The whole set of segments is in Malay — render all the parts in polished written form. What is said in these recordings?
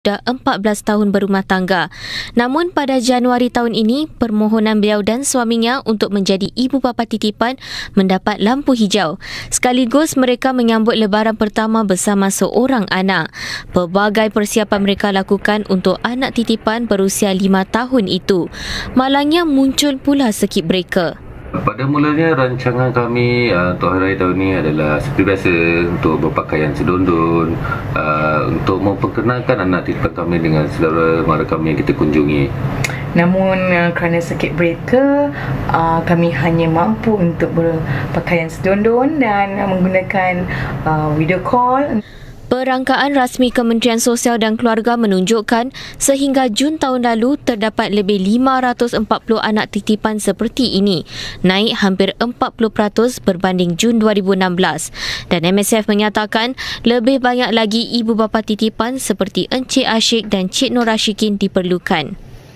dah 14 tahun berumah tangga. Namun pada Januari tahun ini, permohonan beliau dan suaminya untuk menjadi ibu bapa titipan mendapat lampu hijau. Sekaligus mereka menyambut lebaran pertama bersama seorang anak. Pelbagai persiapan mereka lakukan untuk anak titipan berusia 5 tahun itu. Malangnya muncul pula circuit breaker. Pada mulanya rancangan kami untuk hari raya tahun ini adalah seperti biasa untuk berpakaian sedondon, untuk memperkenalkan anak titipan kami dengan saudara mara kami yang kita kunjungi. Namun kerana circuit breaker, kami hanya mampu untuk berpakaian sedondon dan menggunakan video call. Perangkaan rasmi Kementerian Sosial dan Keluarga menunjukkan sehingga Jun tahun lalu terdapat lebih 540 anak titipan seperti ini, naik hampir 40% berbanding Jun 2016. Dan MSF menyatakan lebih banyak lagi ibu bapa titipan seperti Encik Asyik dan Cik Nur Rashikin diperlukan.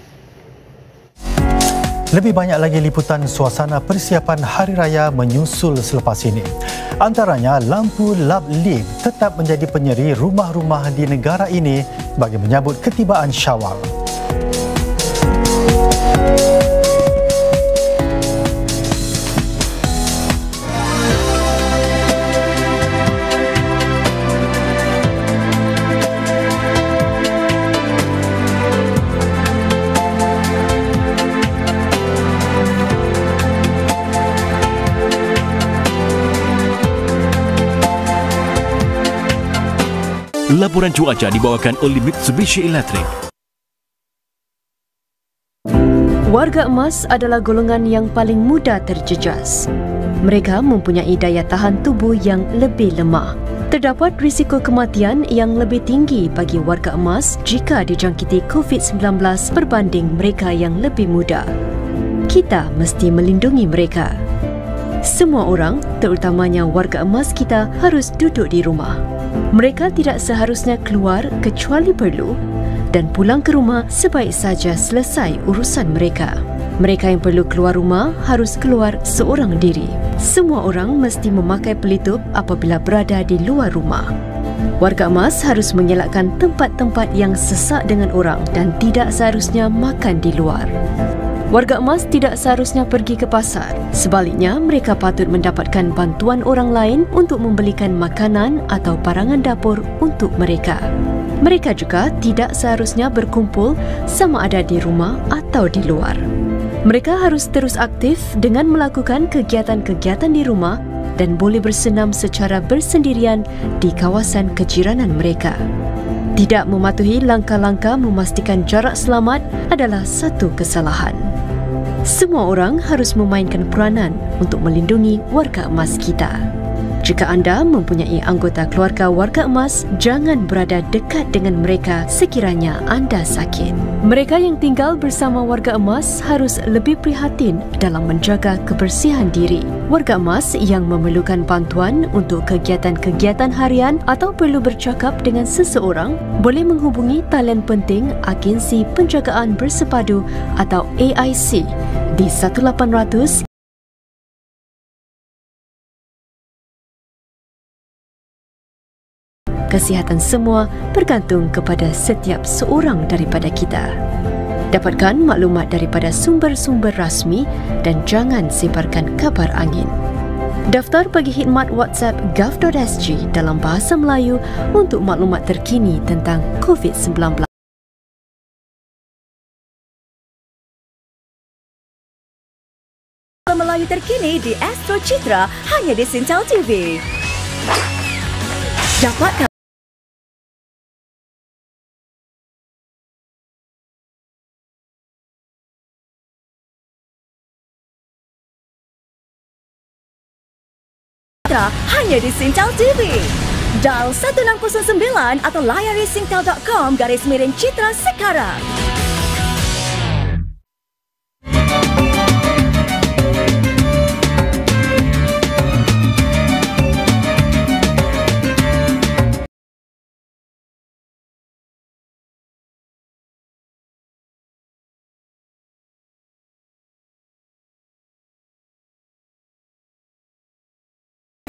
Lebih banyak lagi liputan suasana persiapan Hari Raya menyusul selepas ini. Antaranya, lampu lap lip tetap menjadi penyeri rumah-rumah di negara ini bagi menyambut ketibaan Syawal. Laporan cuaca dibawakan oleh Mitsubishi Electric. Warga emas adalah golongan yang paling mudah terjejas. Mereka mempunyai daya tahan tubuh yang lebih lemah. Terdapat risiko kematian yang lebih tinggi bagi warga emas jika dijangkiti COVID-19 berbanding mereka yang lebih muda. Kita mesti melindungi mereka. Semua orang, terutamanya warga emas kita, harus duduk di rumah. Mereka tidak seharusnya keluar kecuali perlu dan pulang ke rumah sebaik saja selesai urusan mereka. Mereka yang perlu keluar rumah harus keluar seorang diri. Semua orang mesti memakai pelitup apabila berada di luar rumah. Warga emas harus mengelakkan tempat-tempat yang sesak dengan orang dan tidak seharusnya makan di luar. Warga emas tidak seharusnya pergi ke pasar. Sebaliknya, mereka patut mendapatkan bantuan orang lain untuk membelikan makanan atau barangan dapur untuk mereka. Mereka juga tidak seharusnya berkumpul sama ada di rumah atau di luar. Mereka harus terus aktif dengan melakukan kegiatan-kegiatan di rumah dan boleh bersenam secara bersendirian di kawasan kejiranan mereka. Tidak mematuhi langkah-langkah memastikan jarak selamat adalah satu kesalahan. Semua orang harus memainkan peranan untuk melindungi warga emas kita. Jika anda mempunyai anggota keluarga warga emas, jangan berada dekat dengan mereka sekiranya anda sakit. Mereka yang tinggal bersama warga emas harus lebih prihatin dalam menjaga kebersihan diri. Warga emas yang memerlukan bantuan untuk kegiatan-kegiatan harian atau perlu bercakap dengan seseorang boleh menghubungi talian penting Agensi Penjagaan Bersepadu atau AIC di 1800. Kesihatan semua bergantung kepada setiap seorang daripada kita. Dapatkan maklumat daripada sumber-sumber rasmi dan jangan sebarkan kabar angin. Daftar bagi khidmat WhatsApp gov.sg dalam bahasa Melayu untuk maklumat terkini tentang COVID-19. Melayu terkini di Astro Citra hanya di Singtel TV. Dapatkan hanya di Singtel TV. Dial 1609 atau layari singtel.com/Citra sekarang.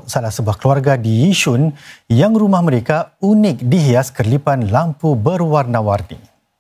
salah sebuah keluarga di Yishun yang rumah mereka unik dihias kerlipan lampu berwarna-warni.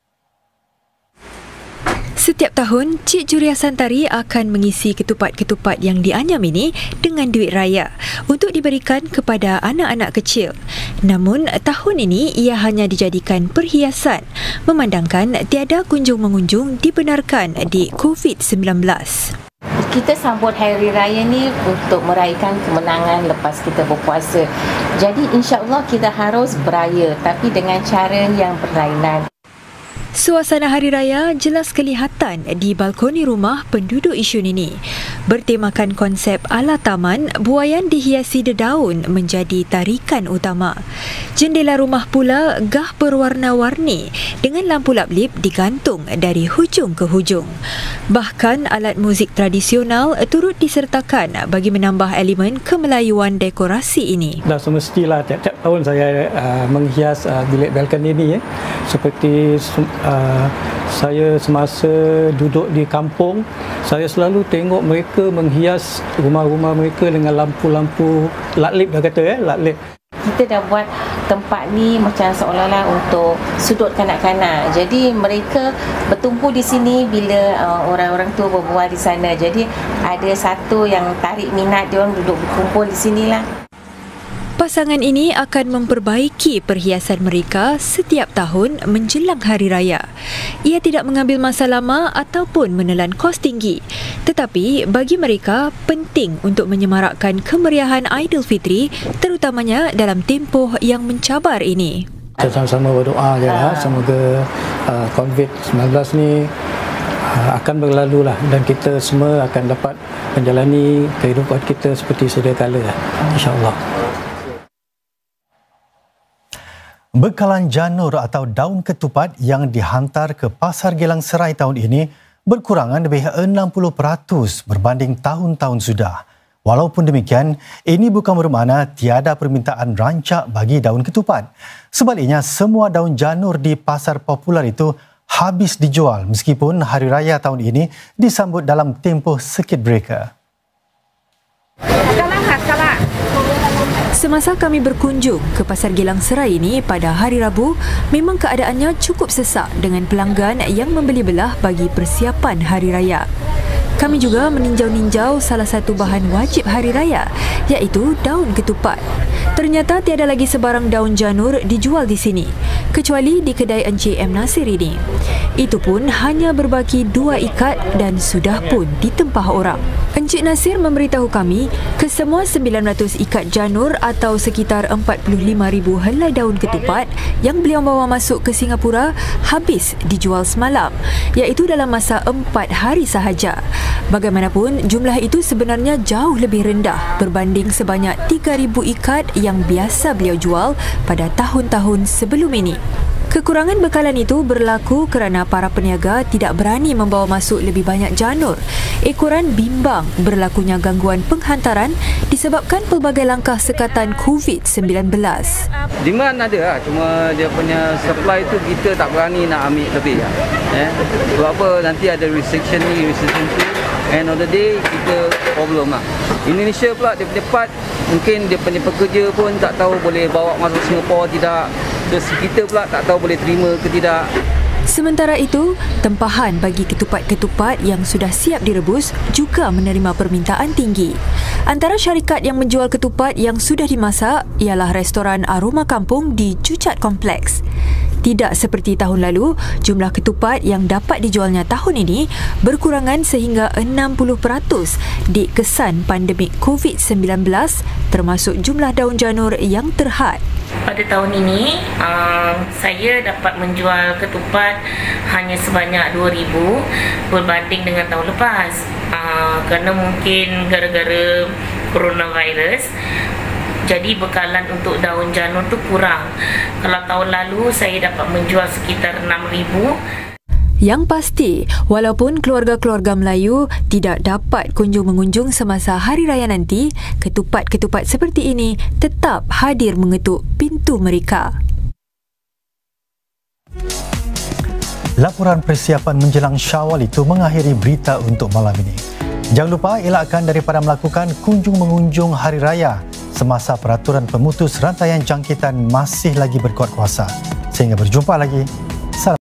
Setiap tahun, Cik Juria Santari akan mengisi ketupat-ketupat yang dianyam ini dengan duit raya untuk diberikan kepada anak-anak kecil. Namun, tahun ini ia hanya dijadikan perhiasan, memandangkan tiada kunjung-mengunjung dibenarkan di COVID-19. Kita sambut Hari Raya ni untuk meraihkan kemenangan lepas kita berpuasa. Jadi insya-Allah kita harus beraya tapi dengan cara yang berlainan. Suasana Hari Raya jelas kelihatan di balkoni rumah penduduk Yishun ini. Bertemakan konsep ala taman, buaian dihiasi dedaun menjadi tarikan utama. Jendela rumah pula gah berwarna-warni dengan lampu lap-lip digantung dari hujung ke hujung. Bahkan alat muzik tradisional turut disertakan bagi menambah elemen kemelayuan dekorasi ini. Dah semestilah tiap-tiap tahun saya menghias bilik balkoni ini seperti saya semasa duduk di kampung, saya selalu tengok mereka menghias rumah-rumah mereka dengan lampu-lampu laklip dah kata laklip. Kita dah buat tempat ni macam seolah-olah untuk sudut kanak-kanak. Jadi mereka bertumpu di sini bila orang-orang tua berbual di sana. Jadi ada satu yang tarik minat dia orang duduk berkumpul di sinilah. Pasangan ini akan memperbaiki perhiasan mereka setiap tahun menjelang Hari Raya. Ia tidak mengambil masa lama ataupun menelan kos tinggi. Tetapi bagi mereka penting untuk menyemarakkan kemeriahan Aidilfitri terutamanya dalam tempoh yang mencabar ini. Kita sama-sama berdoa je lah, semoga COVID-19 ni akan berlalu lah dan kita semua akan dapat menjalani kehidupan kita seperti sedia kala lah, insya-Allah. Bekalan janur atau daun ketupat yang dihantar ke Pasar Geylang Serai tahun ini berkurangan lebih 60% berbanding tahun-tahun sudah. Walaupun demikian, ini bukan bermakna tiada permintaan rancak bagi daun ketupat. Sebaliknya, semua daun janur di pasar popular itu habis dijual meskipun Hari Raya tahun ini disambut dalam tempoh circuit breaker. Semasa kami berkunjung ke Pasar Geylang Serai ini pada hari Rabu, memang keadaannya cukup sesak dengan pelanggan yang membeli belah bagi persiapan Hari Raya. Kami juga meninjau-ninjau salah satu bahan wajib Hari Raya, iaitu daun ketupat. Ternyata tiada lagi sebarang daun janur dijual di sini, kecuali di kedai Encik M. Nasir ini. Itu pun hanya berbaki 2 ikat dan sudah pun ditempah orang. Encik Nasir memberitahu kami, kesemua 900 ikat janur atau sekitar 45,000 helai daun ketupat yang beliau bawa masuk ke Singapura habis dijual semalam, iaitu dalam masa 4 hari sahaja. Bagaimanapun, jumlah itu sebenarnya jauh lebih rendah berbanding sebanyak 3,000 ikat yang biasa beliau jual pada tahun-tahun sebelum ini. Kekurangan bekalan itu berlaku kerana para peniaga tidak berani membawa masuk lebih banyak janur. Ekoran bimbang berlakunya gangguan penghantaran disebabkan pelbagai langkah sekatan COVID-19. Demand ada lah, cuma dia punya supply tu kita tak berani nak ambil lebih lah. Sebab apa, nanti ada restriction ni, restriction tu. End of the day, kita problem lah. Indonesia pula dia punya part, mungkin dia punya pekerja pun tak tahu boleh bawa masuk Singapura tidak. Terus kita pula tak tahu boleh terima ke tidak. Sementara itu, tempahan bagi ketupat-ketupat yang sudah siap direbus juga menerima permintaan tinggi. Antara syarikat yang menjual ketupat yang sudah dimasak ialah restoran Aroma Kampung di Cucat Kompleks. Tidak seperti tahun lalu, jumlah ketupat yang dapat dijualnya tahun ini berkurangan sehingga 60% dikesan pandemik COVID-19 termasuk jumlah daun janur yang terhad. Pada tahun ini, saya dapat menjual ketupat hanya sebanyak 2,000 berbanding dengan tahun lepas. Kerana mungkin gara-gara coronavirus, jadi bekalan untuk daun janur tu kurang. Kalau tahun lalu saya dapat menjual sekitar 6,000. Yang pasti, walaupun keluarga-keluarga Melayu tidak dapat kunjung-mengunjung semasa Hari Raya nanti, ketupat-ketupat seperti ini tetap hadir mengetuk pintu mereka. Laporan persiapan menjelang Syawal itu mengakhiri berita untuk malam ini. Jangan lupa elakkan daripada melakukan kunjung-mengunjung Hari Raya semasa peraturan pemutus rantaian jangkitan masih lagi berkuat kuasa. Sehingga berjumpa lagi.